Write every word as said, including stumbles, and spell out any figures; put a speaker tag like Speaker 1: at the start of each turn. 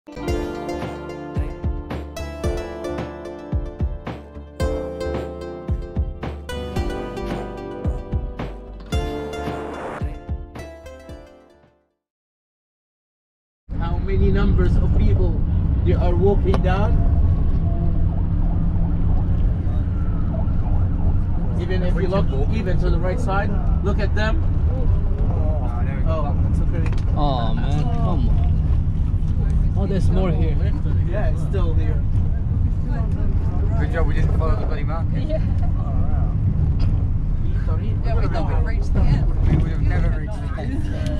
Speaker 1: How many numbers of people they are walking down? Even if you look even to the right side, look at them. Oh, it's okay.
Speaker 2: Oh man, come on. Oh, there's more here.
Speaker 1: Yeah, it's still here.
Speaker 3: Good job we didn't follow the bloody market.
Speaker 4: Yeah. Yeah, we thought we reached the end.
Speaker 3: We would have never reached the end.